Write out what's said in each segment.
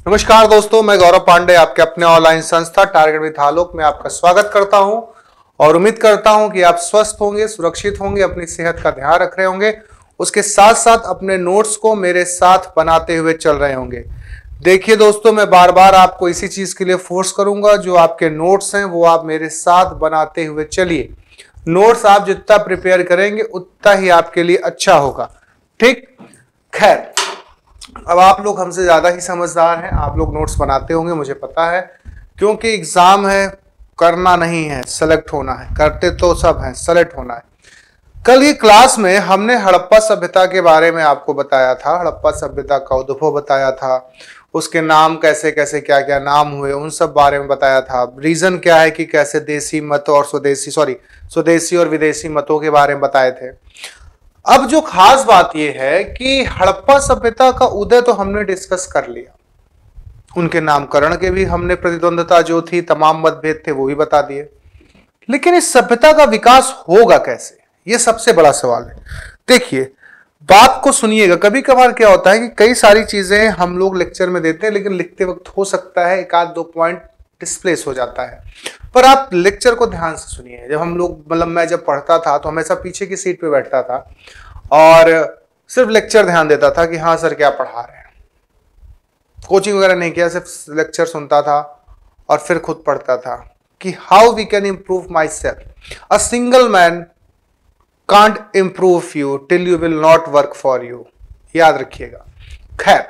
नमस्कार दोस्तों, मैं गौरव पांडे आपके अपने ऑनलाइन संस्था टारगेट विद आलोक में आपका स्वागत करता हूं और उम्मीद करता हूं कि आप स्वस्थ होंगे, सुरक्षित होंगे, अपनी सेहत का ध्यान रख रहे होंगे, उसके साथ साथ अपने नोट्स को मेरे साथ बनाते हुए चल रहे होंगे। देखिए दोस्तों, मैं बार बार आपको इसी चीज के लिए फोर्स करूंगा, जो आपके नोट्स हैं वो आप मेरे साथ बनाते हुए चलिए। नोट्स आप जितना प्रिपेयर करेंगे उतना ही आपके लिए अच्छा होगा। ठीक, खैर, अब आप लोग हमसे ज्यादा ही समझदार हैं, आप लोग नोट्स बनाते होंगे, मुझे पता है, क्योंकि एग्जाम है, करना नहीं है, सेलेक्ट होना है। करते तो सब हैं, सेलेक्ट होना है। कल ये क्लास में हमने हड़प्पा सभ्यता के बारे में आपको बताया था, हड़प्पा सभ्यता का उद्भव बताया था, उसके नाम कैसे कैसे क्या क्या नाम हुए उन सब बारे में बताया था। रीजन क्या है कि कैसे देसी मत और स्वदेशी और विदेशी मतों के बारे में बताए थे। अब जो खास बात यह है कि हड़प्पा सभ्यता का उदय तो हमने डिस्कस कर लिया, उनके नामकरण के भी हमने प्रतिद्वंदता जो थी, तमाम मतभेद थे, वो भी बता दिए। लेकिन इस सभ्यता का विकास होगा कैसे, यह सबसे बड़ा सवाल है। देखिए, बात को सुनिएगा। कभी कभार क्या होता है कि कई सारी चीजें हम लोग लेक्चर में देते हैं, लेकिन लिखते वक्त हो सकता है एक आध दो पॉइंट डिस्प्लेस हो जाता है, पर आप लेक्चर को ध्यान से सुनिए। जब हम लोग मैं जब पढ़ता था तो हमेशा पीछे की सीट पे बैठता था और सिर्फ लेक्चर ध्यान देता था कि हाँ सर क्या पढ़ा रहे हैं। कोचिंग वगैरह नहीं किया, सिर्फ लेक्चर सुनता था और फिर खुद पढ़ता था कि how we can improve myself. A single man can't improve you till you will not work for you, याद रखिएगा। खैर,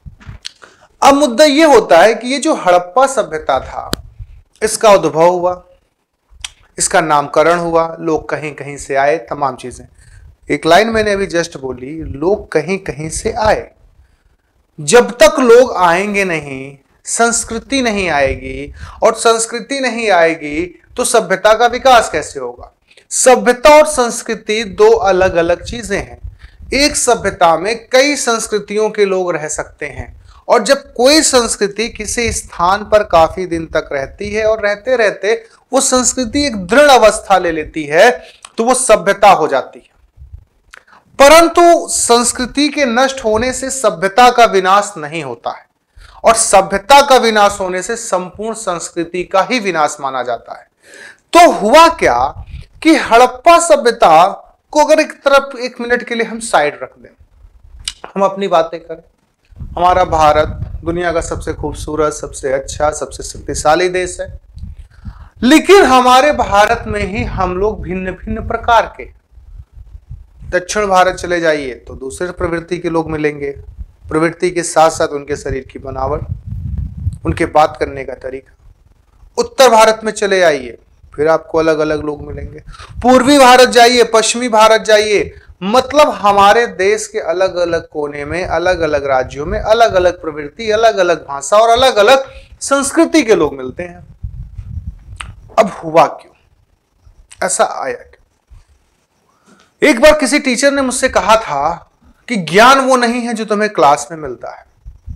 अब मुद्दा यह होता है कि ये जो हड़प्पा सभ्यता था, इसका उद्भव हुआ, इसका नामकरण हुआ, लोग कहीं कहीं से आए, तमाम चीजें। एक लाइन मैंने अभी जस्ट बोली, लोग कहीं कहीं से आए। जब तक लोग आएंगे नहीं, संस्कृति नहीं आएगी, और संस्कृति नहीं आएगी तो सभ्यता का विकास कैसे होगा। सभ्यता और संस्कृति दो अलग अलग चीजें हैं। एक सभ्यता में कई संस्कृतियों के लोग रह सकते हैं, और जब कोई संस्कृति किसी स्थान पर काफी दिन तक रहती है और रहते रहते वो संस्कृति एक दृढ़ अवस्था ले लेती है, तो वो सभ्यता हो जाती है। परंतु संस्कृति के नष्ट होने से सभ्यता का विनाश नहीं होता है, और सभ्यता का विनाश होने से संपूर्ण संस्कृति का ही विनाश माना जाता है। तो हुआ क्या कि हड़प्पा सभ्यता को अगर एक तरफ एक मिनट के लिए हम साइड रख दें, हम अपनी बातें करें। हमारा भारत दुनिया का सबसे खूबसूरत, सबसे अच्छा, सबसे शक्तिशाली देश है, लेकिन हमारे भारत में ही हम लोग भिन्न भिन्न प्रकार के, दक्षिण भारत चले जाइए तो दूसरे प्रवृत्ति के लोग मिलेंगे, प्रवृत्ति के साथ साथ उनके शरीर की बनावट, उनके बात करने का तरीका। उत्तर भारत में चले आइए, फिर आपको अलग अलग लोग मिलेंगे। पूर्वी भारत जाइए, पश्चिमी भारत जाइए, मतलब हमारे देश के अलग अलग कोने में, अलग अलग राज्यों में अलग अलग प्रवृत्ति, अलग अलग भाषा और अलग अलग संस्कृति के लोग मिलते हैं। अब हुआ क्यों, ऐसा आया क्यों? एक बार किसी टीचर ने मुझसे कहा था कि ज्ञान वो नहीं है जो तुम्हें क्लास में मिलता है,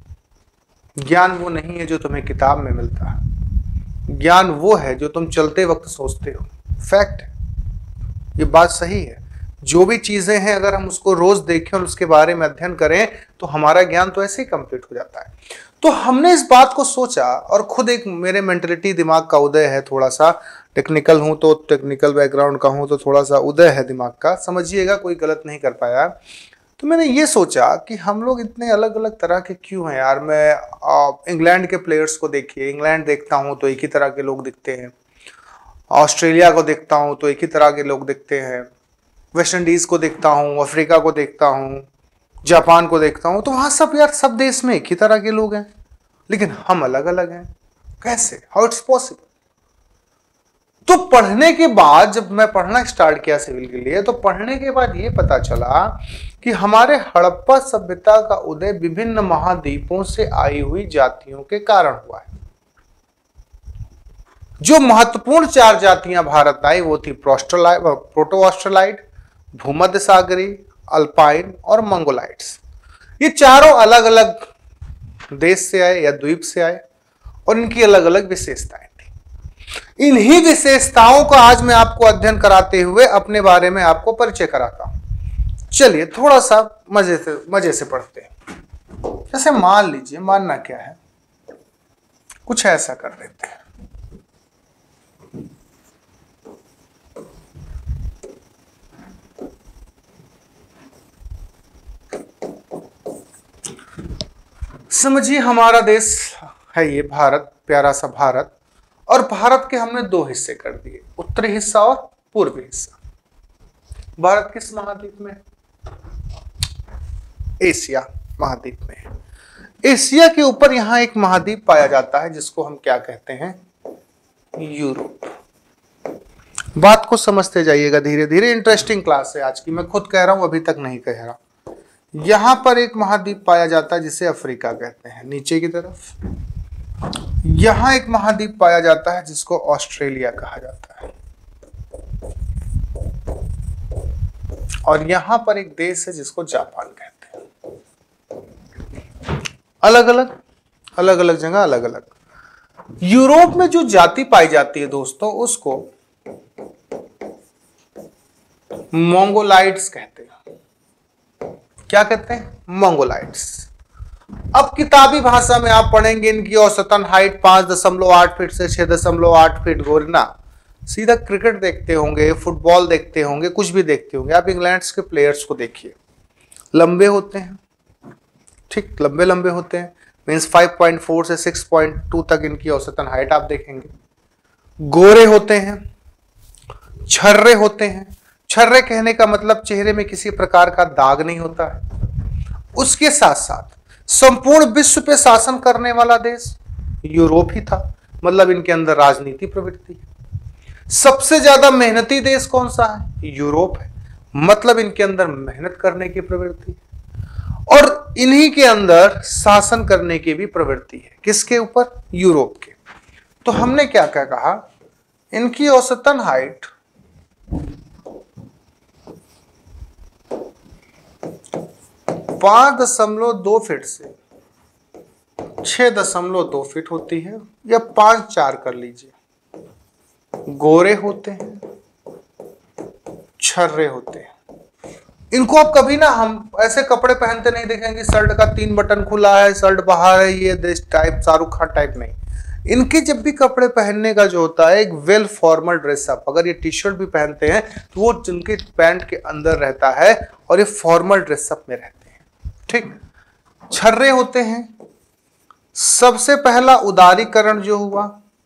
ज्ञान वो नहीं है जो तुम्हें किताब में मिलता है, ज्ञान वो है जो तुम चलते वक्त सोचते हो। फैक्ट है, ये बात सही है। जो भी चीजें हैं अगर हम उसको रोज देखें और उसके बारे में अध्ययन करें तो हमारा ज्ञान तो ऐसे ही कंप्लीट हो जाता है। तो हमने इस बात को सोचा, और खुद एक मेरे मेंटलिटी दिमाग का उदय है, थोड़ा सा टेक्निकल हूं तो टेक्निकल बैकग्राउंड का हूं तो थोड़ा सा उदय है दिमाग का, समझिएगा, कोई गलत नहीं कर पाया। तो मैंने ये सोचा कि हम लोग इतने अलग अलग तरह के क्यों हैं यार। मैं इंग्लैंड के प्लेयर्स को देखिए, इंग्लैंड देखता हूं तो एक ही तरह के लोग दिखते हैं, ऑस्ट्रेलिया को देखता हूं तो एक ही तरह के लोग दिखते हैं, वेस्ट इंडीज को देखता हूं, अफ्रीका को देखता हूं, जापान को देखता हूं, तो वहां सब यार सब देश में एक ही तरह के लोग हैं, लेकिन हम अलग अलग हैं। कैसे, हाउ इट्स पॉसिबल? तो पढ़ने के बाद, जब मैं पढ़ना स्टार्ट किया सिविल के लिए, तो पढ़ने के बाद ये पता चला कि हमारे हड़प्पा सभ्यता का उदय विभिन्न महाद्वीपों से आई हुई जातियों के कारण हुआ है। जो महत्वपूर्ण 4 जातियां भारत आई वो थी प्रोटो ऑस्ट्रेलाइड, भूमध्य सागरी, अल्पाइन और मंगोलाइट्स। ये चारों अलग अलग देश से आए या द्वीप से आए, और इनकी अलग अलग विशेषताएं थी। इन्हीं विशेषताओं का आज मैं आपको अध्ययन कराते हुए अपने बारे में आपको परिचय कराता हूं। चलिए थोड़ा सा मजे से पढ़ते हैं। जैसे मान लीजिए, मानना क्या है, कुछ ऐसा कर देते हैं। समझिए हमारा देश है ये भारत, प्यारा सा भारत, और भारत के हमने दो हिस्से कर दिए, उत्तरी हिस्सा और पूर्वी हिस्सा। भारत किस महाद्वीप में? एशिया महाद्वीप में है। एशिया के ऊपर यहां एक महाद्वीप पाया जाता है जिसको हम क्या कहते हैं? यूरोप। बात को समझते जाइएगा धीरे धीरे, इंटरेस्टिंग क्लास है आज की, मैं खुद कह रहा हूं, अभी तक नहीं कह रहा। यहां पर एक महाद्वीप पाया जाता है जिसे अफ्रीका कहते हैं, नीचे की तरफ। यहां एक महाद्वीप पाया जाता है जिसको ऑस्ट्रेलिया कहा जाता है, और यहां पर एक देश है जिसको जापान कहते हैं। अलग अलग जगह अलग अलग। यूरोप में जो जाति पाई जाती है दोस्तों, उसको मंगोलाइड्स कहते हैं। क्या कहते हैं? मंगोलाइड्स। अब किताबी भाषा में आप पढ़ेंगे इनकी औसतन हाइट 5.8 फीट से 6.8 फीट। गोरना सीधा क्रिकेट देखते होंगे, फुटबॉल देखते होंगे, कुछ भी देखते होंगे आप, इंग्लैंड के प्लेयर्स को देखिए, लंबे होते हैं, ठीक, लंबे लंबे होते हैं, मीन्स 5.4 से 6.2 तक इनकी औसतन हाइट आप देखेंगे। गोरे होते हैं, छर्रे होते हैं। छर्रे कहने का मतलब चेहरे में किसी प्रकार का दाग नहीं होता है। उसके साथ साथ संपूर्ण विश्व पे शासन करने वाला देश यूरोप ही था, मतलब इनके अंदर राजनीति प्रवृत्ति है। सबसे ज्यादा मेहनती देश कौन सा है? यूरोप है, मतलब इनके अंदर मेहनत करने की प्रवृत्ति है, और इन्हीं के अंदर शासन करने की भी प्रवृत्ति है। किसके ऊपर? यूरोप के। तो हमने क्या क्या कहा? इनकी औसतन हाइट 5.2 फीट से 6.2 फीट होती है, या 5-4 कर लीजिए। गोरे होते हैं, छर्रे होते हैं। इनको आप कभी ना, हम ऐसे कपड़े पहनते नहीं देखेंगे, शर्ट का 3 बटन खुला है, शर्ट बाहर है, ये देश टाइप, शाहरुख खान टाइप नहीं। इनके जब भी कपड़े पहनने का जो होता है, एक वेल फॉर्मल ड्रेसअप, अगर ये टी शर्ट भी पहनते हैं तो वो जिनके पैंट के अंदर रहता है और ये फॉर्मल ड्रेसअप में रहते हैं, ठीक। छर्रे होते हैं। सबसे पहला उदारीकरण जो हुआ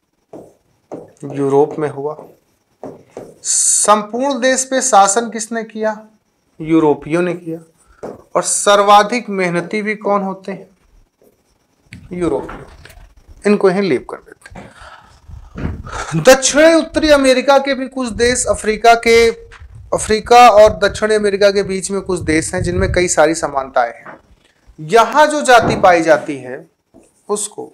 यूरोप में हुआ। संपूर्ण देश पे शासन किसने किया? यूरोपियों ने किया। और सर्वाधिक मेहनती भी कौन होते हैं? यूरोपीय। इनको यहीं लीव कर देते हैं। दक्षिणी उत्तरी अमेरिका के भी कुछ देश, अफ्रीका और दक्षिणी अमेरिका के बीच में कुछ देश हैं जिनमें कई सारी समानताएं हैं। यहां जो जाति पाई जाती है उसको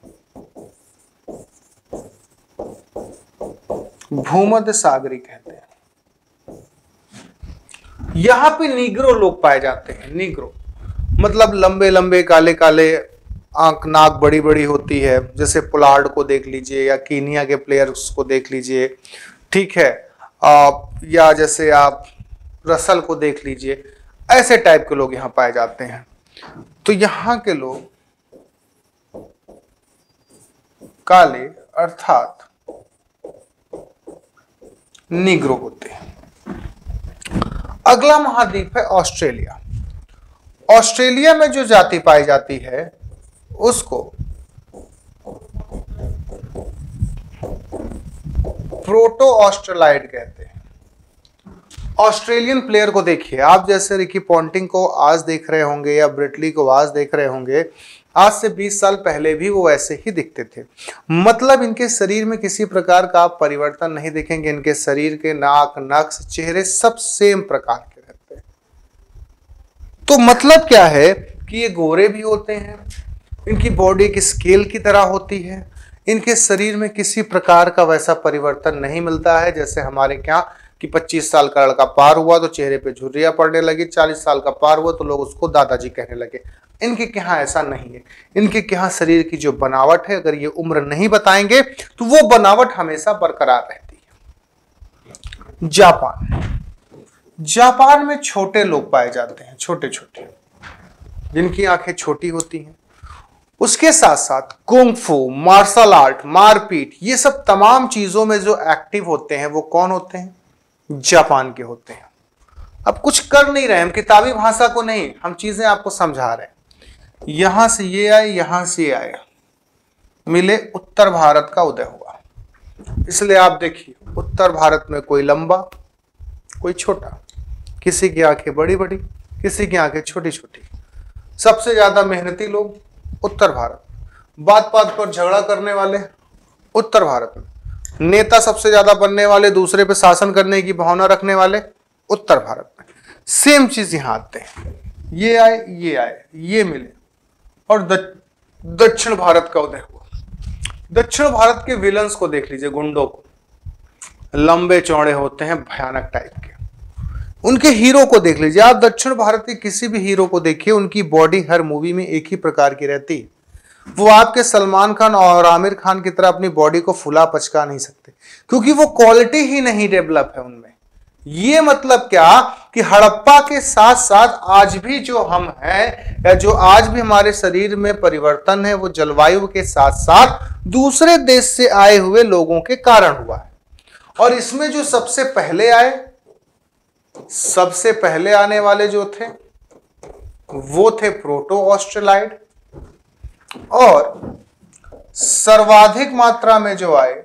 भूमध्य सागरी कहते हैं। यहां पे नीग्रो लोग पाए जाते हैं। नीग्रो मतलब लंबे लंबे काले काले, आंख नाक बड़ी बड़ी होती है, जैसे पोलार्ड को देख लीजिए या कीनिया के प्लेयर्स को देख लीजिए, ठीक है, या जैसे आप रसल को देख लीजिए, ऐसे टाइप के लोग यहाँ पाए जाते हैं। तो यहाँ के लोग काले अर्थात नीग्रो होते हैं। अगला महाद्वीप है ऑस्ट्रेलिया। ऑस्ट्रेलिया में जो जाति पाई जाती है उसको प्रोटो ऑस्ट्रेलाइड कहते हैं। ऑस्ट्रेलियन प्लेयर को देखिए आप, जैसे रिकी पॉन्टिंग को आज देख रहे होंगे या ब्रिटली को आज देख रहे होंगे, आज से 20 साल पहले भी वो ऐसे ही दिखते थे। मतलब इनके शरीर में किसी प्रकार का आप परिवर्तन नहीं देखेंगे। इनके शरीर के नाक, नक्श, चेहरे सब सेम प्रकार के रहते हैं। तो मतलब क्या है कि ये गोरे भी होते हैं, इनकी बॉडी एक स्केल की तरह होती है, इनके शरीर में किसी प्रकार का वैसा परिवर्तन नहीं मिलता है जैसे हमारे क्या कि 25 साल का लड़का पार हुआ तो चेहरे पे झुर्रियां पड़ने लगी, 40 साल का पार हुआ तो लोग उसको दादाजी कहने लगे। इनके यहाँ ऐसा नहीं है। इनके यहाँ शरीर की जो बनावट है, अगर ये उम्र नहीं बताएंगे तो वो बनावट हमेशा बरकरार रहती है। जापान में छोटे लोग पाए जाते हैं, छोटे छोटे, जिनकी आंखें छोटी होती हैं। उसके साथ साथ कुंग-फू, मार्शल आर्ट, मारपीट, ये सब तमाम चीजों में जो एक्टिव होते हैं वो कौन होते हैं? जापान के होते हैं। अब कुछ कर नहीं रहे हम, किताबी भाषा को नहीं, हम चीजें आपको समझा रहे हैं। यहां से ये आए, यहां से ये आए, मिले, उत्तर भारत का उदय हुआ। इसलिए आप देखिए, उत्तर भारत में कोई लंबा, कोई छोटा, किसी की आंखें बड़ी बड़ी, किसी की आंखें छोटी छोटी। सबसे ज्यादा मेहनती लोग उत्तर भारत, बात बात पर झगड़ा करने वाले उत्तर भारत में, नेता सबसे ज्यादा बनने वाले, दूसरे पे शासन करने की भावना रखने वाले उत्तर भारत में। सेम चीज यहां आते हैं, ये आए, ये आए, ये मिले, और दक्षिण भारत का उदय हुआ। दक्षिण भारत के विलन्स को देख लीजिए, गुंडों को, लंबे चौड़े होते हैं, भयानक टाइप के। उनके हीरो को देख लीजिए आप, दक्षिण भारत के किसी भी हीरो को देखिए, उनकी बॉडी हर मूवी में एक ही प्रकार की रहती है। वो आपके सलमान खान और आमिर खान की तरह अपनी बॉडी को फुला पचका नहीं सकते, क्योंकि वो क्वालिटी ही नहीं डेवलप है उनमें। ये मतलब क्या कि हड़प्पा के साथ साथ आज भी जो हम हैं, या जो आज भी हमारे शरीर में परिवर्तन है, वो जलवायु के साथ साथ दूसरे देश से आए हुए लोगों के कारण हुआ है। और इसमें जो सबसे पहले आए, सबसे पहले आने वाले जो थे वो थे प्रोटो ऑस्ट्रेलाइड, और सर्वाधिक मात्रा में जो आए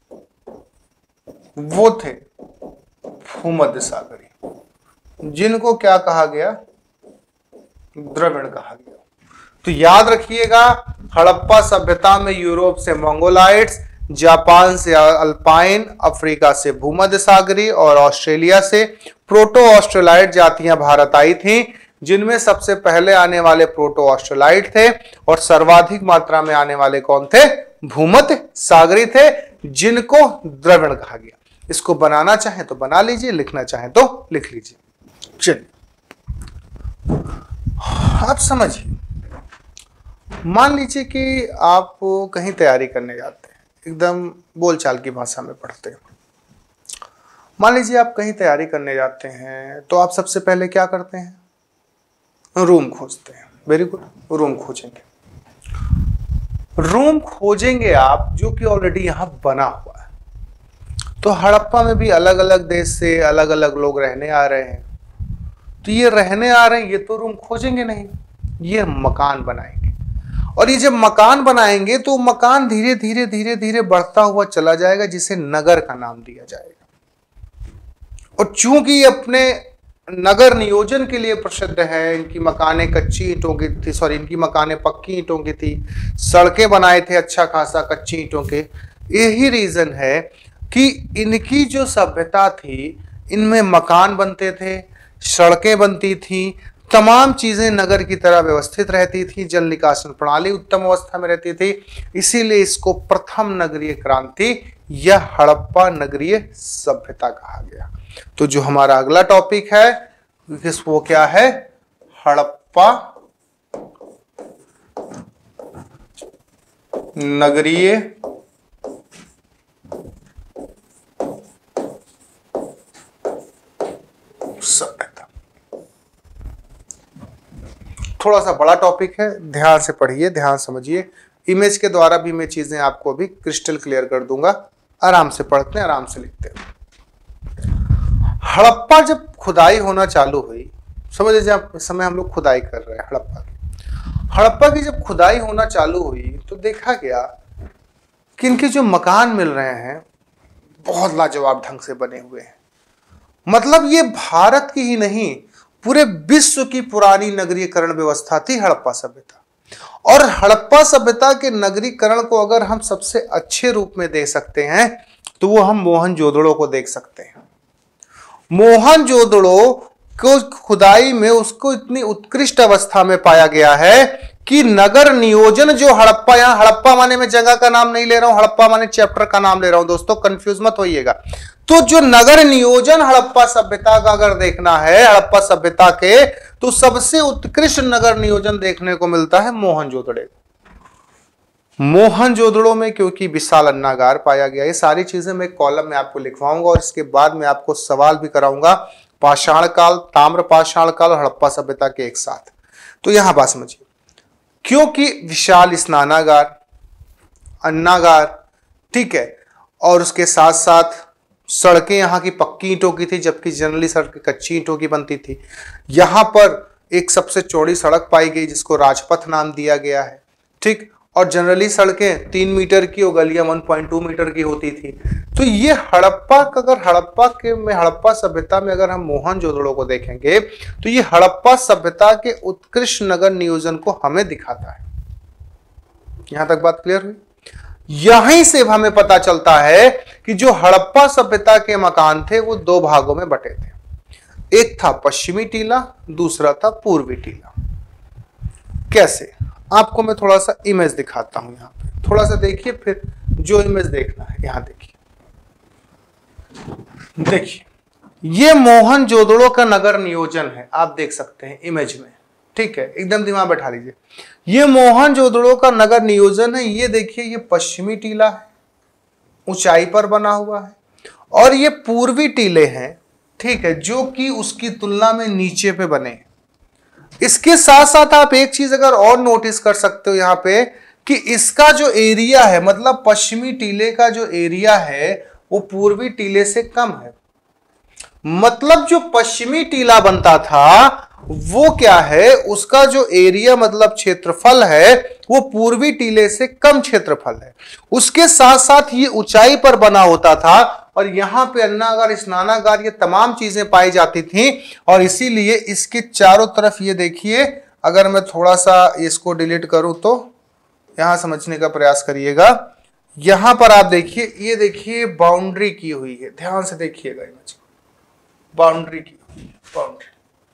वो थे भूमध्य सागरी, जिनको क्या कहा गया? द्रविड़ कहा गया। तो याद रखिएगा, हड़प्पा सभ्यता में यूरोप से मंगोलाइट्स, जापान से अल्पाइन, अफ्रीका से भूमध्य सागरी और ऑस्ट्रेलिया से प्रोटो ऑस्ट्रेलाइड जातियां भारत आई थीं, जिनमें सबसे पहले आने वाले प्रोटो ऑस्ट्रेलाइड थे, और सर्वाधिक मात्रा में आने वाले कौन थे? भूमध्य सागरी थे, जिनको द्रविड़ कहा गया। इसको बनाना चाहें तो बना लीजिए, लिखना चाहें तो लिख लीजिए। चलिए आप समझिए, मान लीजिए कि आप कहीं तैयारी करने जाते हैं, एकदम बोलचाल की भाषा में पढ़ते हैं। मान लीजिए आप कहीं तैयारी करने जाते हैं, तो आप सबसे पहले क्या करते हैं? रूम खोजते हैं। वेरी गुड, रूम खोजेंगे। रूम खोजेंगे आप, जो कि ऑलरेडी यहां बना हुआ है। तो हड़प्पा में भी अलग अलग देश से अलग अलग लोग रहने आ रहे हैं, तो ये रहने आ रहे हैं, ये तो रूम खोजेंगे नहीं, ये मकान बनाएंगे। और ये जब मकान बनाएंगे तो मकान धीरे धीरे धीरे धीरे बढ़ता हुआ चला जाएगा, जिसे नगर का नाम दिया जाएगा। और चूंकि अपने नगर नियोजन के लिए प्रसिद्ध है, इनकी मकानें कच्ची ईंटों की थी, सॉरी इनकी मकानें पक्की ईंटों की थी, सड़कें बनाए थे अच्छा खासा कच्ची ईंटों के। यही रीजन है कि इनकी जो सभ्यता थी, इनमें मकान बनते थे, सड़कें बनती थी, तमाम चीजें नगर की तरह व्यवस्थित रहती थी, जल निकासन प्रणाली उत्तम अवस्था में रहती थी। इसीलिए इसको प्रथम नगरीय क्रांति या हड़प्पा नगरीय सभ्यता कहा गया। तो जो हमारा अगला टॉपिक है वो क्या है? हड़प्पा नगरीय सभ्यता। थोड़ा सा बड़ा टॉपिक है, ध्यान से पढ़िए, ध्यान समझिए। इमेज के द्वारा भी मैं चीजें आपको अभी क्रिस्टल क्लियर कर दूंगा। आराम से पढ़ते हैं, आराम से लिखते हैं। हड़प्पा जब खुदाई होना चालू हुई, समझ लीजिए इस समय हम लोग खुदाई कर रहे हैं हड़प्पा की। हड़प्पा की जब खुदाई होना चालू हुई तो देखा गया कि इनके जो मकान मिल रहे हैं बहुत लाजवाब ढंग से बने हुए हैं। मतलब ये भारत की ही नहीं, पूरे विश्व की पुरानी नगरीकरण व्यवस्था थी हड़प्पा सभ्यता। और हड़प्पा सभ्यता के नगरीकरण को अगर हम सबसे अच्छे रूप में देख सकते हैं तो वो हम मोहनजोदड़ो को देख सकते हैं। मोहनजोदड़ो को खुदाई में उसको इतनी उत्कृष्ट अवस्था में पाया गया है कि नगर नियोजन जो हड़प्पा, यहां हड़प्पा माने मैं जगह का नाम नहीं ले रहा हूं, हड़प्पा माने चैप्टर का नाम ले रहा हूं दोस्तों, कंफ्यूज मत होइएगा। तो जो नगर नियोजन हड़प्पा सभ्यता का अगर देखना है, हड़प्पा सभ्यता के, तो सबसे उत्कृष्ट नगर नियोजन देखने को मिलता है मोहनजोदड़ो। मोहनजोदड़ो में क्योंकि विशाल अन्नागार पाया गया। ये सारी चीजें मैं कॉलम में आपको लिखवाऊंगा और इसके बाद में आपको सवाल भी कराऊंगा, पाषाण काल, ताम्र पाषाण काल और हड़प्पा सभ्यता के एक साथ। तो यहां बात समझिए, क्योंकि विशाल स्नानागार, अन्नागार, ठीक है, और उसके साथ साथ सड़कें यहाँ की पक्की ईंटों की थी, जबकि जनरली सड़कें कच्ची ईंटों की बनती थी। यहाँ पर एक सबसे चौड़ी सड़क पाई गई जिसको राजपथ नाम दिया गया है, ठीक, और जनरली सड़कें 3 मीटर की और गलियां 1.2 मीटर की होती थी। तो ये हड़प्पा सभ्यता में अगर हम मोहनजोदड़ो को देखेंगे तो ये हड़प्पा सभ्यता के उत्कृष्ट नगर नियोजन को हमें दिखाता है। यहां तक बात क्लियर हुई? यहीं से हमें पता चलता है कि जो हड़प्पा सभ्यता के मकान थे वो 2 भागों में बटे थे। एक था पश्चिमी टीला, दूसरा था पूर्वी टीला। कैसे? आपको मैं थोड़ा सा इमेज दिखाता हूं। यहां पे थोड़ा सा देखिए, फिर जो इमेज देखना है यहां देखिए। ये मोहनजोदड़ो का नगर नियोजन है, आप देख सकते हैं इमेज में, ठीक है, एकदम दिमाग बैठा लीजिए। ये मोहनजोदड़ो का नगर नियोजन है। ये देखिए, ये पश्चिमी टीला है, ऊंचाई पर बना हुआ है, और ये पूर्वी टीले हैं, ठीक है, जो कि उसकी तुलना में नीचे पे बने हैं। इसके साथ साथ आप एक चीज अगर और नोटिस कर सकते हो यहां पे कि इसका जो एरिया है, मतलब पश्चिमी टीले का जो एरिया है वो पूर्वी टीले से कम है। मतलब जो पश्चिमी टीला बनता था वो क्या है, उसका जो एरिया मतलब क्षेत्रफल है वो पूर्वी टीले से कम क्षेत्रफल है। उसके साथ साथ ये ऊंचाई पर बना होता था, और यहां पे अन्नागार, स्नानागार, ये तमाम चीजें पाई जाती थी। और इसीलिए इसके चारों तरफ ये देखिए, अगर मैं थोड़ा सा इसको डिलीट करूं तो यहां समझने का प्रयास करिएगा। यहां पर आप देखिए, ये देखिए बाउंड्री की हुई है, ध्यान से देखिएगा, बाउंड्री की हुई है, बाउंड्री।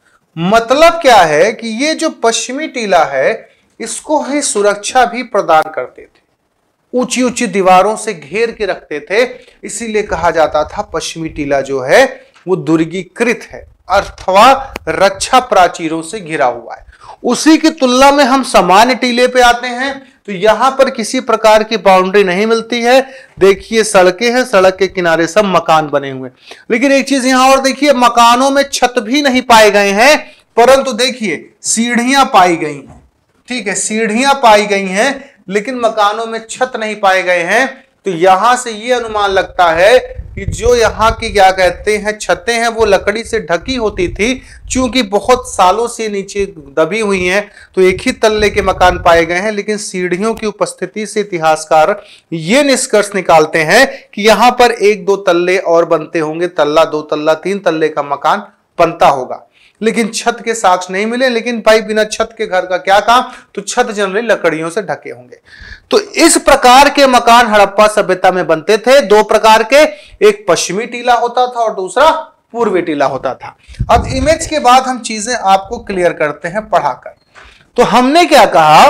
मतलब क्या है कि ये जो पश्चिमी टीला है इसको ही सुरक्षा भी प्रदान करते थे, ऊंची ऊंची दीवारों से घेर के रखते थे। इसीलिए कहा जाता था पश्चिमी टीला जो है वो दुर्गीकृत है अथवा रक्षा प्राचीरों से घिरा हुआ है। उसी की तुलना में हम सामान्य टीले पे आते हैं तो यहां पर किसी प्रकार की बाउंड्री नहीं मिलती है। देखिए सड़कें हैं, सड़क के किनारे सब मकान बने हुए। लेकिन एक चीज यहां और देखिए, मकानों में छत भी नहीं पाए गए हैं, परंतु देखिए सीढ़ियां पाई गई हैं, ठीक है, सीढ़ियां पाई गई हैं, लेकिन मकानों में छत नहीं पाए गए हैं। तो यहां से यह अनुमान लगता है कि जो यहाँ की क्या कहते हैं छतें हैं वो लकड़ी से ढकी होती थी, क्योंकि बहुत सालों से नीचे दबी हुई हैं तो एक ही तल्ले के मकान पाए गए हैं। लेकिन सीढ़ियों की उपस्थिति से इतिहासकार ये निष्कर्ष निकालते हैं कि यहाँ पर 1-2 तल्ले और बनते होंगे, तल्ला, 2 तल्ला, 3 तल्ले का मकान बनता होगा। लेकिन छत के साक्ष्य नहीं मिले। लेकिन भाई बिना छत के घर का क्या काम, तो छत जनरली लकड़ियों से ढके होंगे। तो इस प्रकार के मकान हड़प्पा सभ्यता में बनते थे, 2 प्रकार के, एक पश्चिमी टीला होता था और दूसरा पूर्वी टीला होता था। अब इमेज के बाद हम चीजें आपको क्लियर करते हैं पढ़ाकर। तो हमने क्या कहा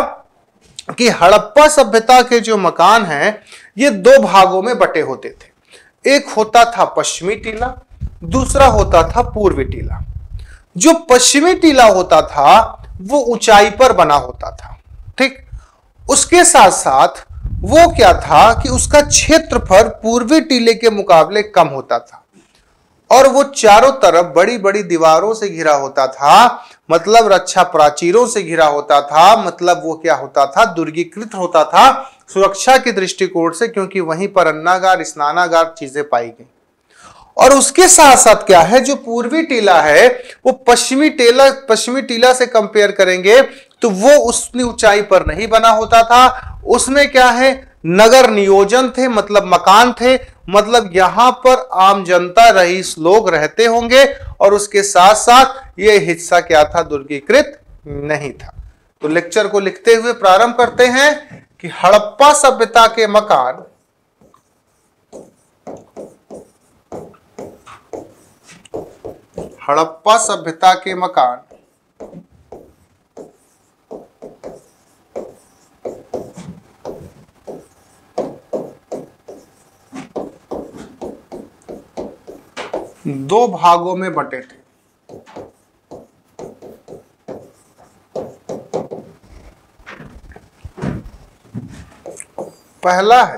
कि हड़प्पा सभ्यता के जो मकान हैं ये 2 भागों में बटे होते थे। एक होता था पश्चिमी टीला, दूसरा होता था पूर्वी टीला। जो पश्चिमी टीला होता था वो ऊंचाई पर बना होता था, ठीक। उसके साथ साथ वो क्या था कि उसका क्षेत्रफल पूर्वी टीले के मुकाबले कम होता था, और वो चारों तरफ बड़ी बड़ी दीवारों से घिरा होता था, मतलब रक्षा प्राचीरों से घिरा होता था। मतलब वो क्या होता था, दुर्गीकृत होता था सुरक्षा के दृष्टिकोण से, क्योंकि वहीं पर अन्नागार, स्नानागार चीजें पाई गई। और उसके साथ साथ क्या है, जो पूर्वी टीला है वो पश्चिमी टीला से कंपेयर करेंगे तो वो उतनी ऊंचाई पर नहीं बना होता था। उसमें क्या है, नगर नियोजन थे, मतलब मकान थे, मतलब यहां पर आम जनता, रईस लोग रहते होंगे। और उसके साथ साथ ये हिस्सा क्या था, दुर्गीकृत नहीं था। तो लेक्चर को लिखते हुए प्रारंभ करते हैं कि हड़प्पा सभ्यता के मकान हड़प्पा सभ्यता के मकान दो भागों में बटे थे। पहला है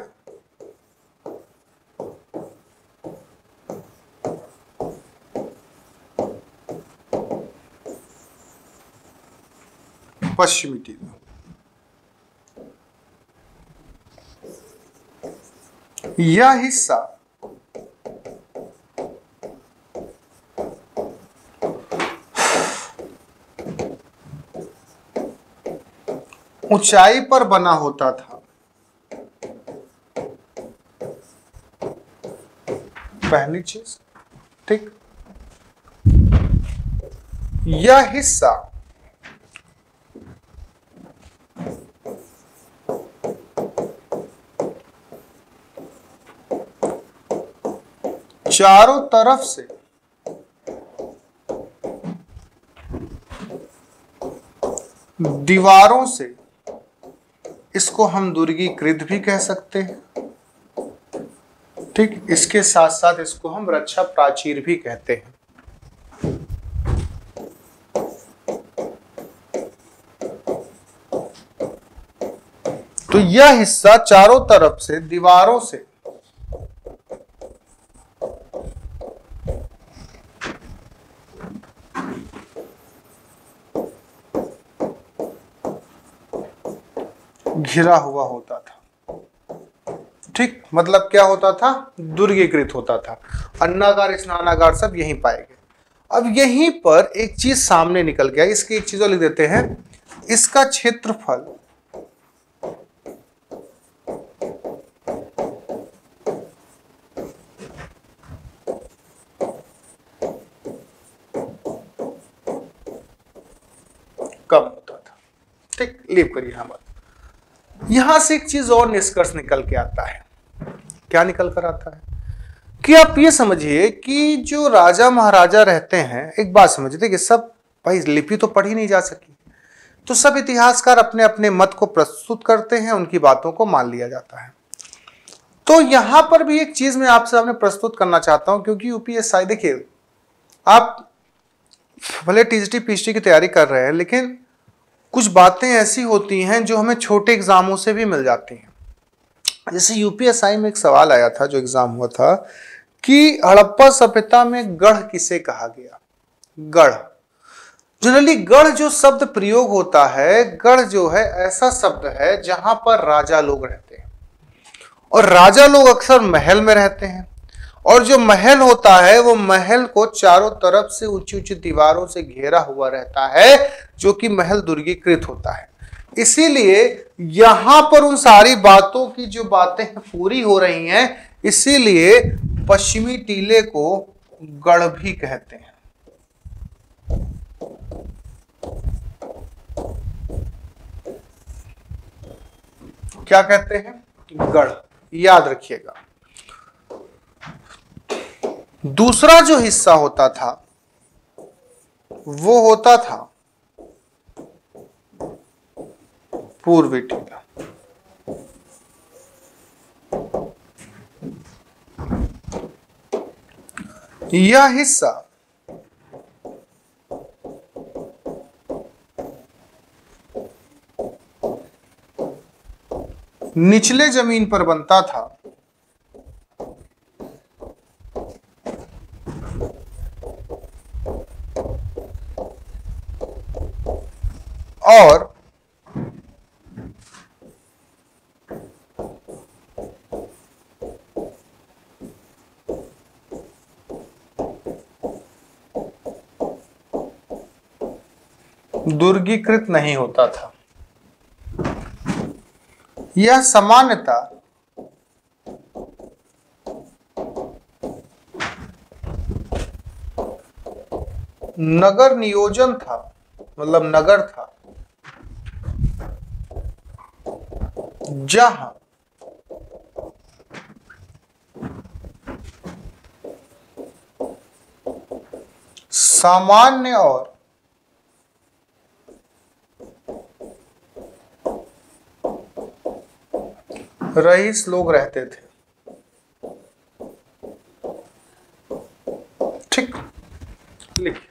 पश्चिमी टीला, यह हिस्सा ऊंचाई पर बना होता था। पहली चीज, ठीक। यह हिस्सा चारों तरफ से दीवारों से, इसको हम दुर्गीकृत भी कह सकते हैं, ठीक। इसके साथ साथ इसको हम रक्षा प्राचीर भी कहते हैं। तो यह हिस्सा चारों तरफ से दीवारों से घिरा हुआ होता था, ठीक। मतलब क्या होता था? दुर्गीकृत होता था। अन्नागार स्नानागार सब यहीं पाए गए। अब यहीं पर एक चीज सामने निकल गया, इसकी एक चीज और लिख देते हैं। इसका क्षेत्रफल कम होता था, ठीक। लीव करिए यहां बात। यहां से एक चीज और निष्कर्ष निकल के आता है। क्या निकल कर आता है कि आप ये समझिए कि जो राजा महाराजा रहते हैं, एक बात समझिए कि सब भाई लिपि तो पढ़ी नहीं जा सकी, तो सब इतिहासकार अपने अपने मत को प्रस्तुत करते हैं, उनकी बातों को मान लिया जाता है। तो यहां पर भी एक चीज मैं आपसे सामने प्रस्तुत करना चाहता हूं, क्योंकि यूपीएससी, देखिए आप भले टीजीटी पीएचडी की तैयारी कर रहे हैं, लेकिन कुछ बातें ऐसी होती हैं जो हमें छोटे एग्जामों से भी मिल जाती हैं। जैसे यूपीएससी में एक सवाल आया था, जो एग्जाम हुआ था, कि हड़प्पा सभ्यता में गढ़ किसे कहा गया? गढ़, जनरली गढ़ जो शब्द प्रयोग होता है, गढ़ जो है ऐसा शब्द है जहां पर राजा लोग रहते हैं, और राजा लोग अक्सर महल में रहते हैं, और जो महल होता है वो महल को चारों तरफ से ऊंची ऊंची दीवारों से घेरा हुआ रहता है, जो कि महल दुर्गीकृत होता है। इसीलिए यहां पर उन सारी बातों की जो बातें पूरी हो रही हैं, इसीलिए पश्चिमी टीले को गढ़ भी कहते हैं। क्या कहते हैं? गढ़, याद रखिएगा। दूसरा जो हिस्सा होता था वो होता था पूर्वी टीला। यह हिस्सा निचले जमीन पर बनता था, और दुर्गीकृत नहीं होता था। यह सामान्यतः नगर नियोजन था, मतलब नगर था, जहां सामान्य और रईस लोग रहते थे, ठीक। लिखिए,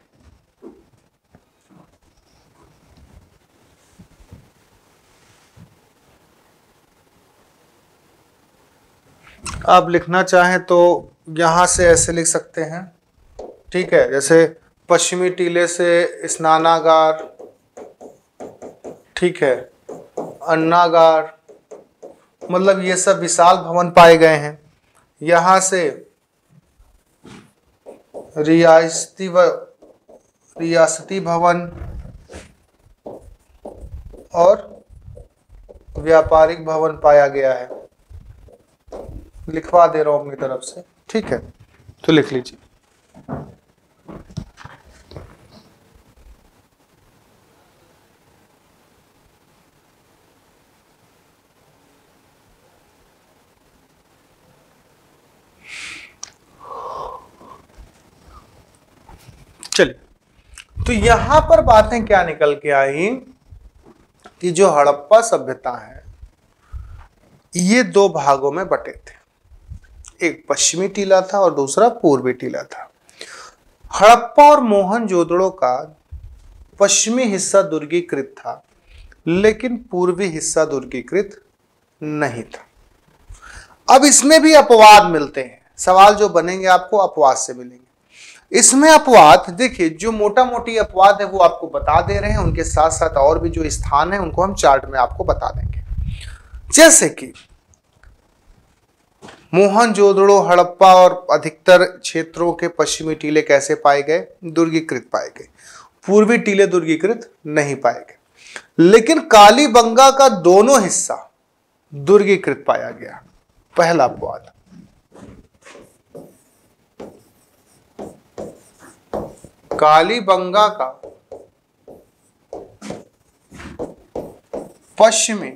आप लिखना चाहें तो यहां से ऐसे लिख सकते हैं, ठीक है। जैसे पश्चिमी टीले से स्नानागार, ठीक है, अन्नागार, मतलब ये सब विशाल भवन पाए गए हैं। यहां से रियासती भवन और व्यापारिक भवन पाया गया है। लिखवा दे रहा हूं अपनी तरफ से, ठीक है, तो लिख लीजिए। चलिए, तो यहां पर बातें क्या निकल के आई कि जो हड़प्पा सभ्यता है ये दो भागों में बटे थे, एक पश्चिमी टीला था और दूसरा पूर्वी टीला था। हड़प्पा और मोहनजोदड़ो का पश्चिमी हिस्सा दुर्गीकृत था, लेकिन पूर्वी हिस्सा दुर्गीकृत नहीं था। अब इसमें भी अपवाद मिलते हैं, सवाल जो बनेंगे आपको अपवाद से मिलेंगे। इसमें अपवाद देखिए, जो मोटा मोटी अपवाद है वो आपको बता दे रहे हैं, उनके साथ साथ और भी जो स्थान है उनको हम चार्ट में आपको बता देंगे। जैसे कि मोहनजोदड़ो, हड़प्पा और अधिकतर क्षेत्रों के पश्चिमी टीले कैसे पाए गए? दुर्गीकृत पाए गए। पूर्वी टीले दुर्गीकृत नहीं पाए गए, लेकिन कालीबंगा का दोनों हिस्सा दुर्गीकृत पाया गया। पहला अपवाद। कालीबंगा का पश्चिमी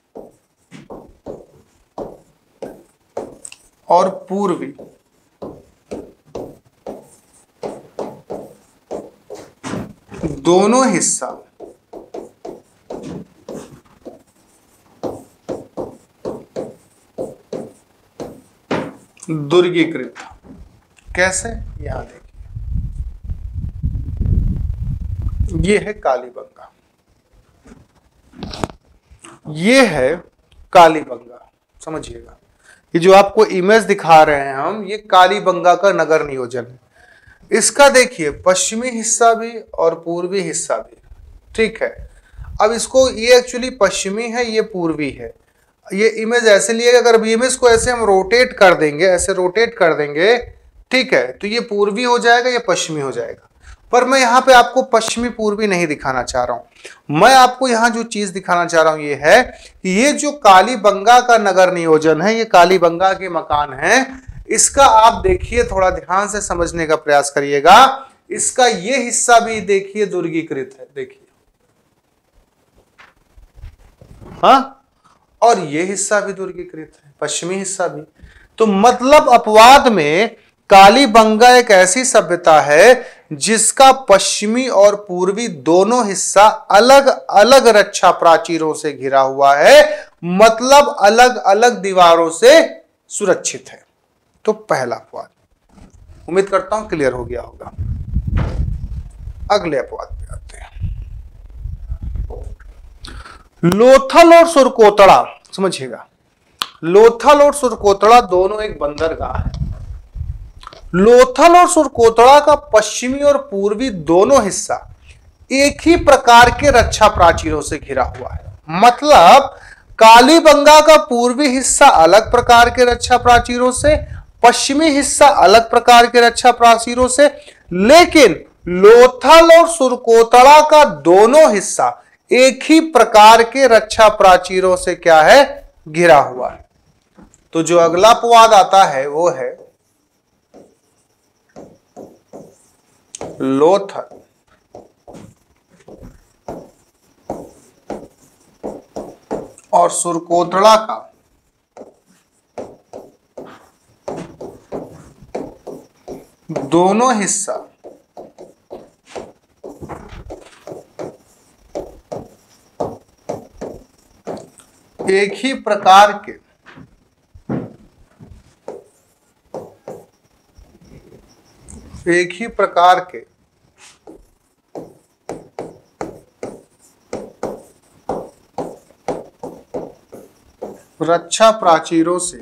और पूर्वी दोनों हिस्सा दुर्गीकृत था। कैसे? यहां देखिए, ये है कालीबंगा, ये है कालीबंगा, समझिएगा। ये जो आपको इमेज दिखा रहे हैं हम, ये कालीबंगा का नगर नियोजन है। इसका देखिए पश्चिमी हिस्सा भी और पूर्वी हिस्सा भी, ठीक है। अब इसको, ये एक्चुअली पश्चिमी है, ये पूर्वी है। ये इमेज ऐसे लिएगा, अगर इमेज को ऐसे हम रोटेट कर देंगे, ऐसे रोटेट कर देंगे, ठीक है, तो ये पूर्वी हो जाएगा, ये पश्चिमी हो जाएगा। पर मैं यहाँ पे आपको पश्चिमी पूर्वी नहीं दिखाना चाह रहा हूं। मैं आपको यहाँ जो चीज दिखाना चाह रहा हूं ये है कि ये जो कालीबंगा का नगर नियोजन है, ये कालीबंगा के मकान हैं, इसका आप देखिए, थोड़ा ध्यान से समझने का प्रयास करिएगा। इसका ये हिस्सा भी देखिए दुर्गीकृत है, देखिए, हाँ, और ये हिस्सा भी दुर्गीकृत है, पश्चिमी हिस्सा भी। तो मतलब अपवाद में कालीबंगा एक ऐसी सभ्यता है जिसका पश्चिमी और पूर्वी दोनों हिस्सा अलग अलग रक्षा प्राचीरों से घिरा हुआ है, मतलब अलग अलग दीवारों से सुरक्षित है। तो पहला अपवाद, उम्मीद करता हूं क्लियर हो गया होगा। अगले अपवाद पे आते हैं। लोथल और सुरकोतड़ा, समझिएगा, लोथल और सुरकोतड़ा दोनों एक बंदरगाह है। लोथल और सुरकोतड़ा का पश्चिमी और पूर्वी दोनों हिस्सा एक ही प्रकार के रक्षा प्राचीरों से घिरा हुआ है। मतलब कालीबंगा का पूर्वी हिस्सा अलग प्रकार के रक्षा प्राचीरों से, पश्चिमी हिस्सा अलग प्रकार के रक्षा प्राचीरों से, लेकिन लोथल और सुरकोतड़ा का दोनों हिस्सा एक ही प्रकार के रक्षा प्राचीरों से क्या है? घिरा हुआ है। तो जो अगला अपवाद आता है वो है लोथल और सुरकोतड़ा का दोनों हिस्सा एक ही प्रकार के रक्षा प्राचीरों से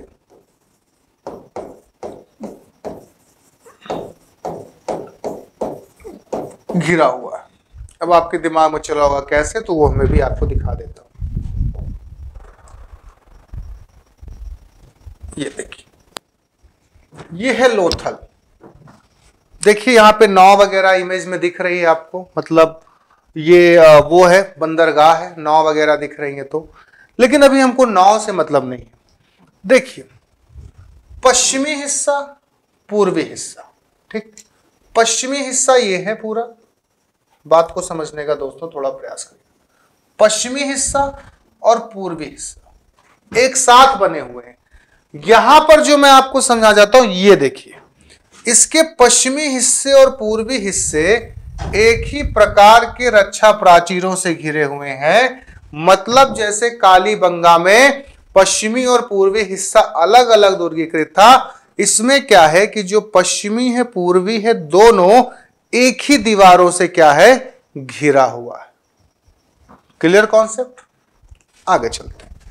घिरा हुआ है। अब आपके दिमाग में चला होगा कैसे, तो वो मैं भी आपको दिखा देता हूं। ये देखिए, ये है लोथल। देखिए यहां पे नाव वगैरह इमेज में दिख रही है आपको, मतलब ये वो है बंदरगाह है, नाव वगैरह दिख रही है तो, लेकिन अभी हमको नाव से मतलब नहीं है। देखिए पश्चिमी हिस्सा, पूर्वी हिस्सा, ठीक। पश्चिमी हिस्सा ये है पूरा, बात को समझने का दोस्तों थोड़ा प्रयास करिए। पश्चिमी हिस्सा और पूर्वी हिस्सा एक साथ बने हुए हैं। यहां पर जो मैं आपको समझा जाता हूं, ये देखिए, इसके पश्चिमी हिस्से और पूर्वी हिस्से एक ही प्रकार के रक्षा प्राचीरों से घिरे हुए हैं। मतलब जैसे कालीबंगा में पश्चिमी और पूर्वी हिस्सा अलग अलग दुर्गीकृत था, इसमें क्या है कि जो पश्चिमी है पूर्वी है, दोनों एक ही दीवारों से क्या है, घिरा हुआ है। Clear concept? आगे चलते हैं।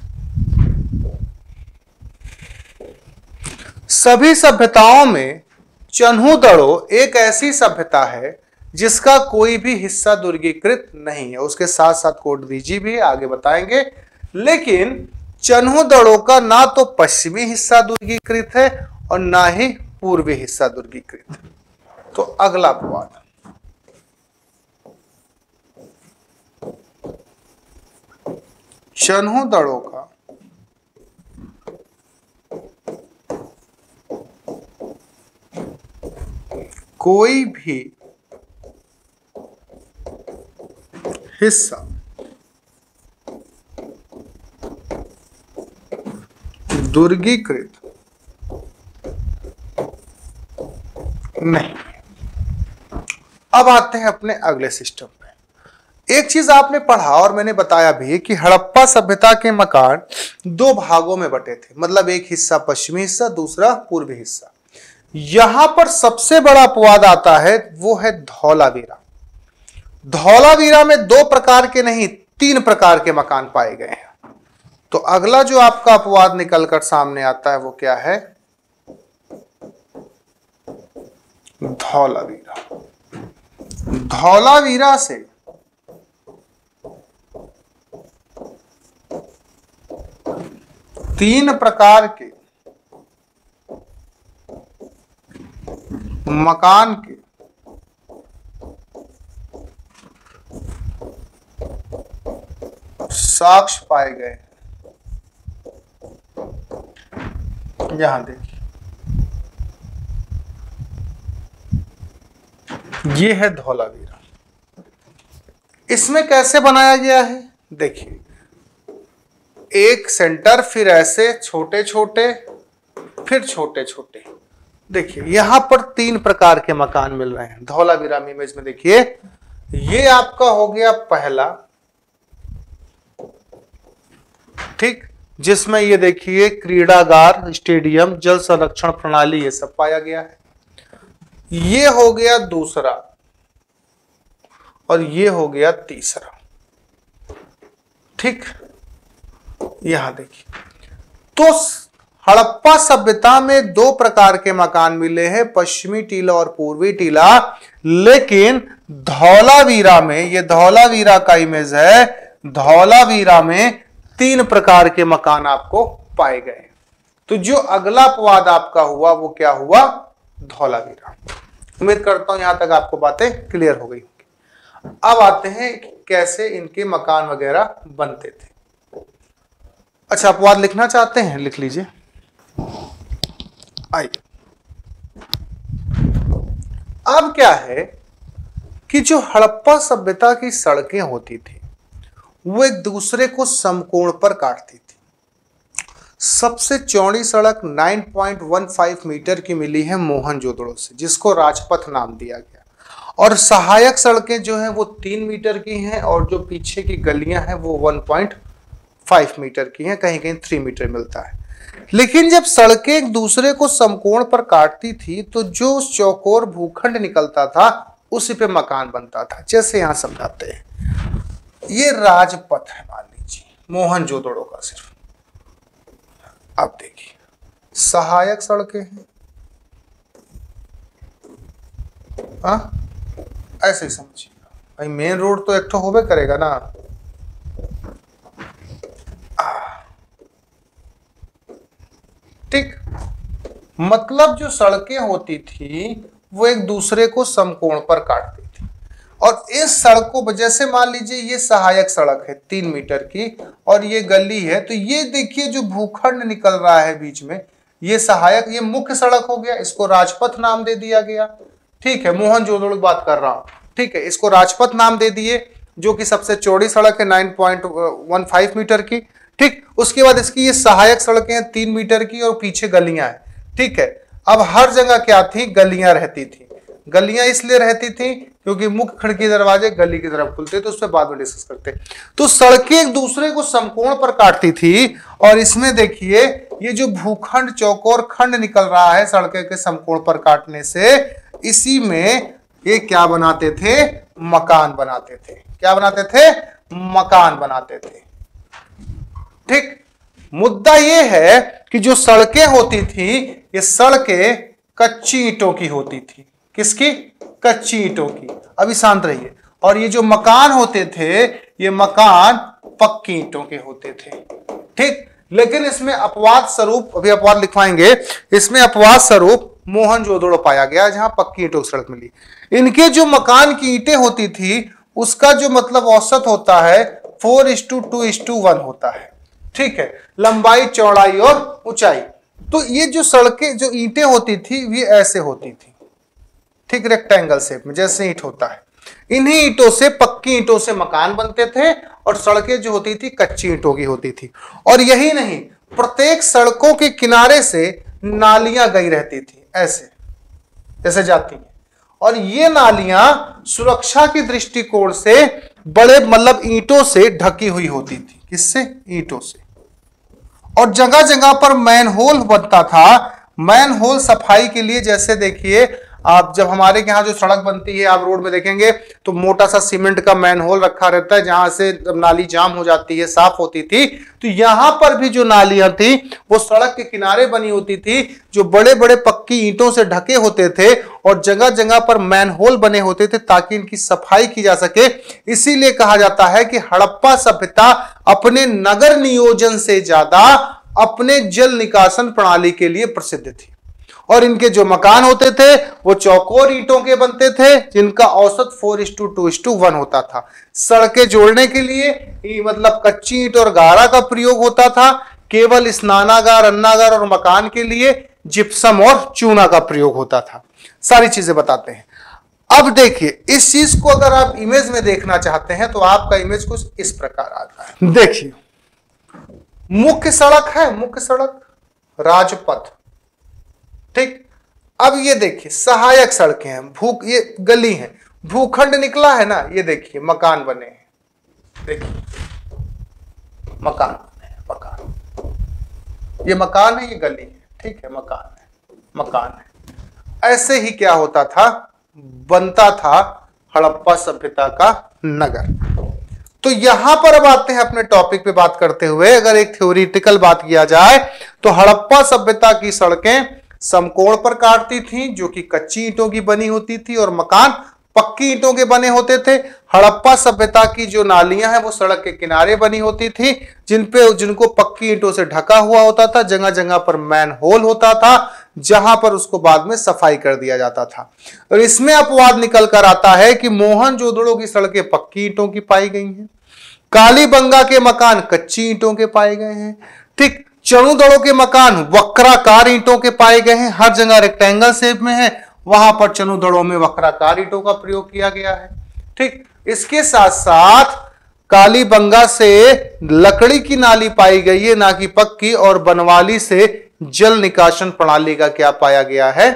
सभी सभ्यताओं में चन्हु-दड़ो एक ऐसी सभ्यता है जिसका कोई भी हिस्सा दुर्गीकृत नहीं है। उसके साथ साथ कोटदीजी भी आगे बताएंगे। लेकिन चन्हु-दड़ो का ना तो पश्चिमी हिस्सा दुर्गीकृत है और ना ही पूर्वी हिस्सा दुर्गीकृत है। तो अगला अपवाद, चन्हु-दड़ो का कोई भी हिस्सा दुर्गीकृत नहीं। अब आते हैं अपने अगले सिस्टम पे। एक चीज आपने पढ़ा और मैंने बताया भी कि हड़प्पा सभ्यता के मकान दो भागों में बटे थे, मतलब एक हिस्सा पश्चिमी हिस्सा, दूसरा पूर्वी हिस्सा। यहां पर सबसे बड़ा अपवाद आता है, वो है धौलावीरा। धौलावीरा में दो प्रकार के नहीं, तीन प्रकार के मकान पाए गए हैं। तो अगला जो आपका अपवाद निकलकर सामने आता है वो क्या है, धौलावीरा। धौलावीरा से तीन प्रकार के मकान के साक्ष्य पाए गए हैं। यहां देखिए, ये है धौलावीरा। इसमें कैसे बनाया गया है, देखिए, एक सेंटर, फिर ऐसे छोटे छोटे, फिर छोटे छोटे। देखिए यहां पर तीन प्रकार के मकान मिल रहे हैं धौलावीरा में। इमेज में देखिए, ये आपका हो गया पहला, ठीक, जिसमें ये देखिए क्रीड़ागार, स्टेडियम, जल संरक्षण प्रणाली, ये सब पाया गया है। ये हो गया दूसरा और ये हो गया तीसरा, ठीक। यहां देखिए, तो हड़प्पा सभ्यता में दो प्रकार के मकान मिले हैं, पश्चिमी टीला और पूर्वी टीला। लेकिन धौलावीरा में, ये धौलावीरा का इमेज है, धौलावीरा में तीन प्रकार के मकान आपको पाए गए। तो जो अगला अपवाद आपका हुआ वो क्या हुआ, धौलावीरा। उम्मीद करता हूं यहां तक आपको बातें क्लियर हो गई होंगी। अब आते हैं कैसे इनके मकान वगैरह बनते थे। अच्छा, अपवाद लिखना चाहते हैं, लिख लीजिए। आइए, अब क्या है कि जो हड़प्पा सभ्यता की सड़कें होती थी वो एक दूसरे को समकोण पर काटती थी। सबसे चौड़ी सड़क 9.15 मीटर की मिली है मोहनजोदड़ो से, जिसको राजपथ नाम दिया गया। और सहायक सड़कें जो हैं वो 3 मीटर की हैं, और जो पीछे की गलियां हैं वो 1.5 मीटर की हैं, कहीं कहीं 3 मीटर मिलता है। लेकिन जब सड़कें एक दूसरे को समकोण पर काटती थी तो जो चौकोर भूखंड निकलता था उसी पे मकान बनता था। जैसे यहां समझाते हैं, ये राजपथ है मान लीजिए, मोहनजोदड़ो का सिर्फ। अब देखिए, सहायक सड़कें हैं, ऐसे ही समझिएगा भाई, मेन रोड तो एक तो होबे करेगा ना। ठीक, मतलब जो सड़कें होती थी वो एक दूसरे को समकोण पर काटती थी। और इस सड़क को, जैसे मान लीजिए ये सहायक सड़क है 3 मीटर की और ये गली है, तो ये देखिए जो भूखंड निकल रहा है बीच में, ये सहायक, ये मुख्य सड़क हो गया, इसको राजपथ नाम दे दिया गया। ठीक है, मोहनजोदड़ो की बात कर रहा हूं। ठीक है, इसको राजपथ नाम दे दिए, जो कि सबसे चौड़ी सड़क है 9.15 मीटर की। ठीक, उसके बाद इसकी ये सहायक सड़कें हैं 3 मीटर की और पीछे गलियां हैं। ठीक है, अब हर जगह क्या थी, गलियां रहती थी। गलियां इसलिए रहती थी क्योंकि मुख्य खिड़की दरवाजे गली की तरफ खुलते, तो उस पर बाद में डिस्कस करते। तो सड़कें एक दूसरे को समकोण पर काटती थी और इसमें देखिए ये जो भूखंड चौकोर खंड निकल रहा है सड़कें के समकोण पर काटने से, इसी में ये क्या बनाते थे, मकान बनाते थे। क्या बनाते थे, मकान बनाते थे। ठीक, मुद्दा ये है कि जो सड़कें होती थी, ये सड़कें कच्ची ईंटों की होती थी। किसकी, कच्ची ईंटों की। अभी शांत रहिए। और ये जो मकान होते थे, ये मकान पक्की ईंटों के होते थे। ठीक, लेकिन इसमें अपवाद स्वरूप, अभी अपवाद लिखवाएंगे, इसमें अपवाद स्वरूप मोहनजोदड़ो पाया गया जहां पक्की ईंटों की सड़क मिली। इनके जो मकान की ईंटें होती थी उसका जो मतलब औसत होता है 4:2:1 होता है। ठीक है, लंबाई, चौड़ाई और ऊंचाई। तो ये जो सड़कें, जो ईंटें होती थी, ये ऐसे होती थी। ठीक, रेक्टेंगल शेप में जैसे ईंट होता है। इन्हीं ईंटों से, पक्की ईंटों से मकान बनते थे और सड़कें जो होती थी कच्ची ईंटों की होती थी। और यही नहीं, प्रत्येक सड़कों के किनारे से नालियां गई रहती थी, ऐसे जैसे जाती हैं। और ये नालियां सुरक्षा की दृष्टिकोण से बड़े, मतलब ईंटों से ढकी हुई होती थी। किससे, ईंटों से। और जगह जगह पर मैनहोल बनता था। मैनहोल सफाई के लिए, जैसे देखिए आप जब हमारे यहाँ जो सड़क बनती है, आप रोड में देखेंगे तो मोटा सा सीमेंट का मैनहोल रखा रहता है, जहां से जब नाली जाम हो जाती है, साफ होती थी। तो यहां पर भी जो नालियां थी वो सड़क के किनारे बनी होती थी, जो बड़े बड़े पक्की ईंटों से ढके होते थे और जगह जगह पर मैनहोल बने होते थे ताकि इनकी सफाई की जा सके। इसीलिए कहा जाता है कि हड़प्पा सभ्यता अपने नगर नियोजन से ज्यादा अपने जल निकासन प्रणाली के लिए प्रसिद्ध थी। और इनके जो मकान होते थे वो चौकोर ईंटों के बनते थे, जिनका औसत 4:2:1 होता था। सड़कें जोड़ने के लिए मतलब कच्ची ईंट और गारा का प्रयोग होता था। केवल स्नानागार, अन्नागार और मकान के लिए जिप्सम और चूना का प्रयोग होता था। सारी चीजें बताते हैं। अब देखिए, इस चीज को अगर आप इमेज में देखना चाहते हैं तो आपका इमेज कुछ इस प्रकार आता है। देखिए, मुख्य सड़क है, मुख्य सड़क, राजपथ। ठीक, अब ये देखिए सहायक सड़कें हैं, ये गली है, भूखंड निकला है ना, ये देखिए मकान बने हैं। देखिए मकान बने हैं, मकान, ये मकान है, ये गली है। ठीक है, मकान है, मकान है। ऐसे ही क्या होता था, बनता था हड़प्पा सभ्यता का नगर। तो यहां पर अब आते हैं अपने टॉपिक पे बात करते हुए। अगर एक थ्योरेटिकल बात किया जाए तो हड़प्पा सभ्यता की सड़कें समकोण पर काटती थी, जो कि कच्ची ईंटों की बनी होती थी, और मकान पक्की ईंटों के बने होते थे। हड़प्पा सभ्यता की जो नालियां हैं वो सड़क के किनारे बनी होती थी, जिनको पक्की ईंटों से ढका हुआ होता था। जगह जगह पर मैनहोल होता था, जहां पर उसको बाद में सफाई कर दिया जाता था। और इसमें अपवाद निकल कर आता है कि मोहनजोदड़ो की सड़कें पक्की ईंटों की पाई गई हैं, कालीबंगा के मकान कच्ची ईंटों के पाए गए हैं। ठीक, चनुदड़ो के मकान वक्राकार ईंटों के पाए गए हैं। हर जगह रेक्टेंगल शेप में है, वहां पर चनुदड़ो में वक्राकार ईंटों का प्रयोग किया गया है। ठीक, इसके साथ साथ कालीबंगा से लकड़ी की नाली पाई गई है, ना कि पक्की, और बनवाली से जल निकासन प्रणाली का क्या पाया गया है,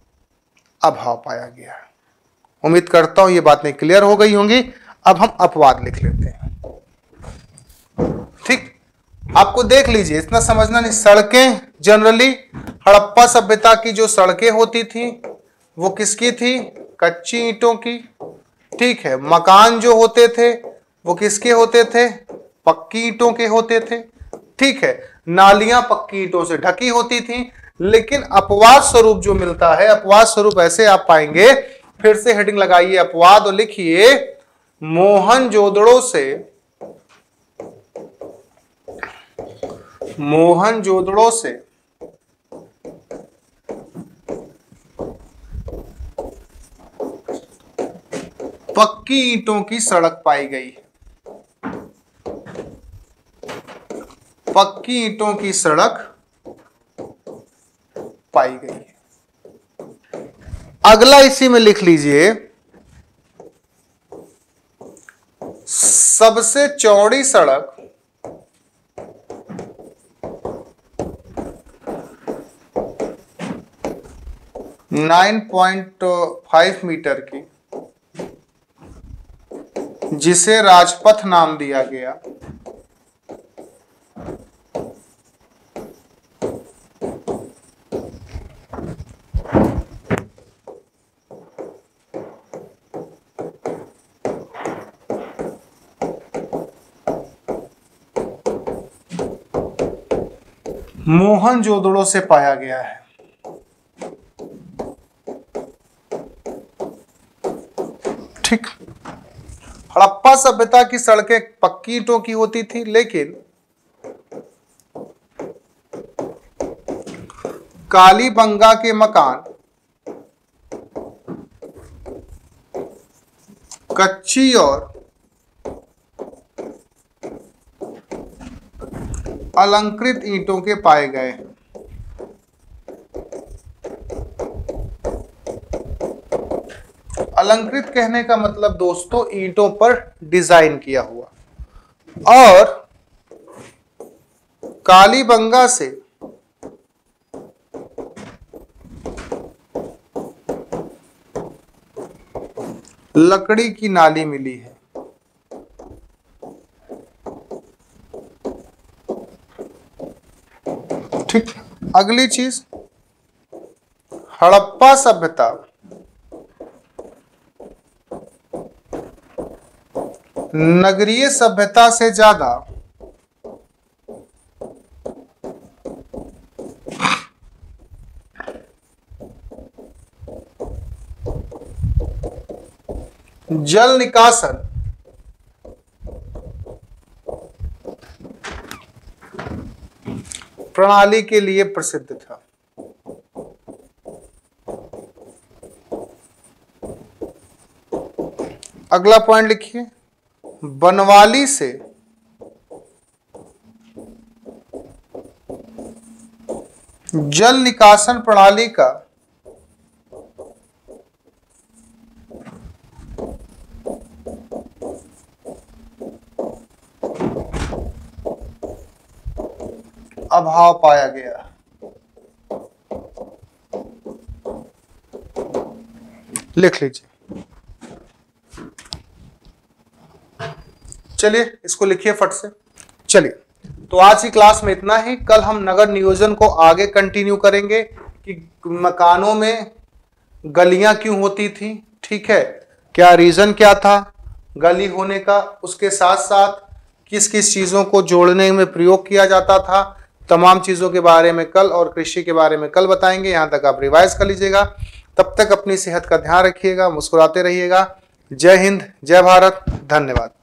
अभाव पाया गया है। उम्मीद करता हूं ये बातें क्लियर हो गई होंगी। अब हम अपवाद लिख लेते हैं। ठीक, आपको देख लीजिए, इतना समझना नहीं। सड़कें जनरली हड़प्पा सभ्यता की जो सड़कें होती थी वो किसकी थी, कच्ची ईंटों की। ठीक है, मकान जो होते थे वो किसके होते थे, पक्की ईंटों के होते थे। ठीक है, नालियां पक्की ईंटों से ढकी होती थी। लेकिन अपवाद स्वरूप जो मिलता है, अपवाद स्वरूप ऐसे आप पाएंगे, फिर से हेडिंग लगाइए अपवाद और लिखिए मोहनजोदड़ो पक्की ईंटों की सड़क पाई गई है। पक्की ईंटों की सड़क पाई गई है। अगला इसी में लिख लीजिए, सबसे चौड़ी सड़क नाइन 9.5 मीटर की, जिसे राजपथ नाम दिया गया, मोहनजोदड़ो से पाया गया है। ठीक, हड़प्पा सभ्यता की सड़कें पक्की ईंटों की होती थी, लेकिन कालीबंगा के मकान कच्ची और अलंकृत ईंटों के पाए गए। अलंकृत कहने का मतलब दोस्तों ईंटों पर डिजाइन किया हुआ, और कालीबंगा से लकड़ी की नाली मिली है। ठीक, अगली चीज, हड़प्पा सभ्यता नगरीय सभ्यता से ज्यादा जल निकासन प्रणाली के लिए प्रसिद्ध था। अगला पॉइंट लिखिए, बनवाली से जल निकासन प्रणाली का अभाव पाया गया। लिख लीजिए। चलिए इसको लिखिए फट से। चलिए, तो आज की क्लास में इतना ही। कल हम नगर नियोजन को आगे कंटिन्यू करेंगे कि मकानों में गलियां क्यों होती थी, ठीक है, क्या रीजन क्या था गली होने का, उसके साथ साथ किस किस चीजों को जोड़ने में प्रयोग किया जाता था, तमाम चीजों के बारे में कल, और कृषि के बारे में कल बताएंगे। यहां तक आप रिवाइज कर लीजिएगा। तब तक अपनी सेहत का ध्यान रखिएगा, मुस्कुराते रहिएगा। जय हिंद, जय भारत, धन्यवाद।